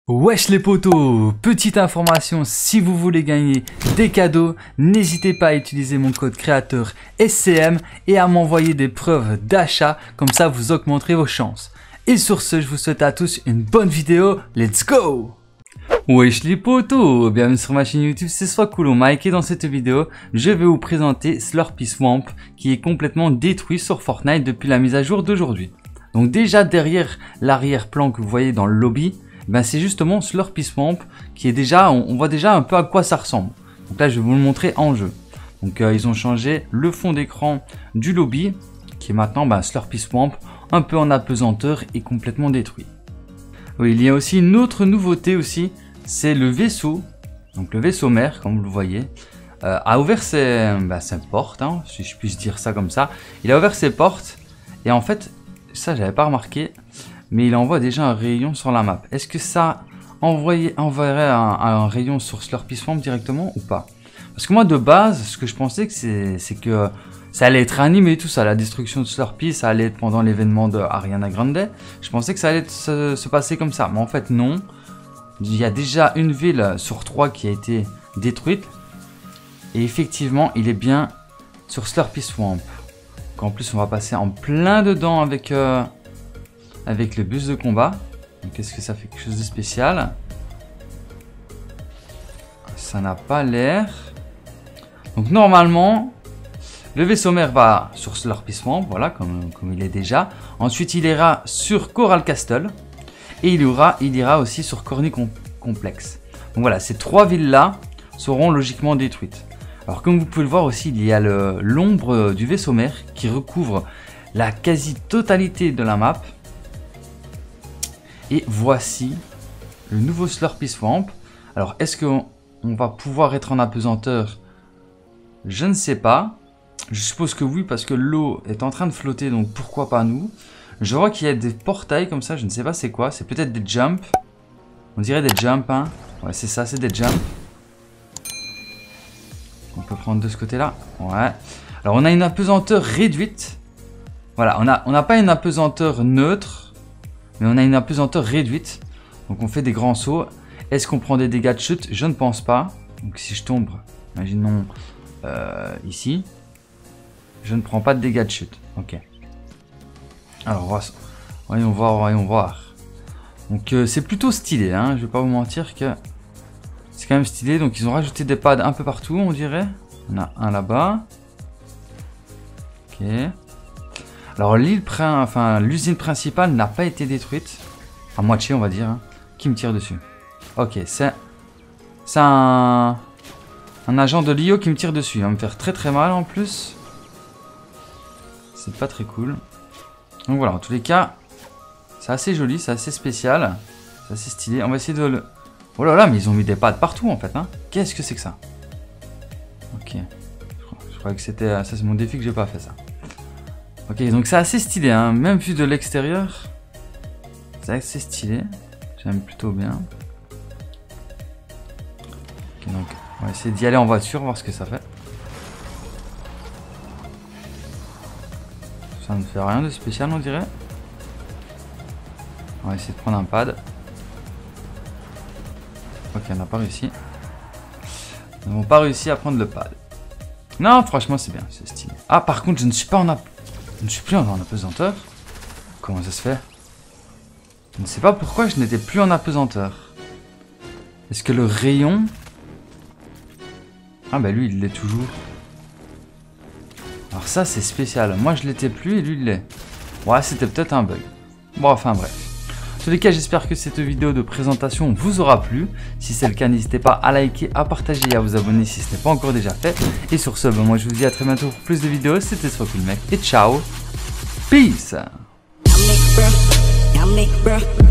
Wesh les potos, petite information, si vous voulez gagner des cadeaux, n'hésitez pas à utiliser mon code créateur SCM et à m'envoyer des preuves d'achat, comme ça vous augmenterez vos chances. Et sur ce, je vous souhaite à tous une bonne vidéo, let's go! Wesh les potos, bienvenue sur ma chaîne YouTube, c'est SwagCool. Et dans cette vidéo, je vais vous présenter Slurpy Swamp qui est complètement détruit sur Fortnite depuis la mise à jour d'aujourd'hui. Donc déjà derrière l'arrière-plan que vous voyez dans le lobby, ben c'est justement Slurpy Swamp qui est déjà, on voit déjà un peu à quoi ça ressemble. Donc là je vais vous le montrer en jeu. Donc ils ont changé le fond d'écran du lobby qui est maintenant Slurpy Swamp un peu en apesanteur et complètement détruit. Oui, il y a aussi une autre nouveauté aussi, c'est le vaisseau. Donc le vaisseau mère, comme vous le voyez, a ouvert ses portes, hein, si je puis dire ça comme ça. Il a ouvert ses portes et en fait, ça j'avais pas remarqué, mais il envoie déjà un rayon sur la map. Est-ce que ça enverrait un rayon sur Slurpy Swamp directement ou pas? Parce que moi de base, ce que je pensais c'est que ça allait être animé tout ça, la destruction de Slurpy, ça allait être pendant l'événement de Ariana Grande. Je pensais que ça allait se passer comme ça, mais en fait non. Il y a déjà une ville sur 3 qui a été détruite. Et effectivement, il est bien sur Slurpy Swamp. Donc, en plus, on va passer en plein dedans avec le bus de combat. Donc est-ce que ça fait quelque chose de spécial? Ça n'a pas l'air. Donc normalement, le vaisseau mère va sur Slurpy Swamp, voilà, comme il est déjà. Ensuite, il ira sur Coral Castle. Et il ira aussi sur Corny Complex. Donc voilà, ces 3 villes-là seront logiquement détruites. Alors comme vous pouvez le voir aussi, il y a l'ombre du vaisseau mère qui recouvre la quasi-totalité de la map. Et voici le nouveau Slurpy Swamp. Alors est-ce qu'on va pouvoir être en apesanteur? Je ne sais pas. Je suppose que oui parce que l'eau est en train de flotter, donc pourquoi pas nous? Je vois qu'il y a des portails comme ça, je ne sais pas c'est quoi. C'est peut-être des jumps. On dirait des jumps, hein. Ouais, c'est ça, c'est des jumps. On peut prendre de ce côté-là. Ouais. Alors on a une apesanteur réduite. Voilà, on n'a pas une apesanteur neutre, mais on a une apesanteur réduite. Donc on fait des grands sauts. Est-ce qu'on prend des dégâts de chute? Je ne pense pas. Donc si je tombe, imaginons ici, je ne prends pas de dégâts de chute. Ok. Alors voyons voir. Donc c'est plutôt stylé, hein. Je vais pas vous mentir que c'est quand même stylé. Donc ils ont rajouté des pads un peu partout, on dirait. On a un là-bas. Ok. Alors l'usine principale n'a pas été détruite. À moitié on va dire, hein. Qui me tire dessus? Ok, c'est un agent de l'IO qui me tire dessus. Il va me faire très très mal en plus. C'est pas très cool. Donc voilà, en tous les cas, c'est assez joli, c'est assez spécial, c'est assez stylé. On va essayer de le... Oh là là, mais ils ont mis des pads partout en fait, hein. Qu'est-ce que c'est que ça? Ok. Je croyais que c'était... Ça c'est mon défi que j'ai pas fait ça. Ok, donc c'est assez stylé, hein. Même vu de l'extérieur, c'est assez stylé. J'aime plutôt bien. Ok, donc on va essayer d'y aller en voiture, voir ce que ça fait. Ça ne fait rien de spécial, on dirait. On va essayer de prendre un pad. Ok, on n'a pas réussi. Nous n'avons pas réussi à prendre le pad. Non, franchement, c'est bien, c'est stylé. Ah, par contre, je ne suis plus en apesanteur. Comment ça se fait? Je ne sais pas pourquoi je n'étais plus en apesanteur. Est-ce que le rayon... Ah bah lui, il l'est toujours. Alors ça c'est spécial, moi je l'étais plus et lui il l'est. Ouais, c'était peut-être un bug. Bon, enfin bref. En tous les cas, j'espère que cette vidéo de présentation vous aura plu. Si c'est le cas, n'hésitez pas à liker, à partager et à vous abonner si ce n'est pas encore déjà fait. Et sur ce, moi je vous dis à très bientôt pour plus de vidéos. C'était SwagCool et ciao. Peace.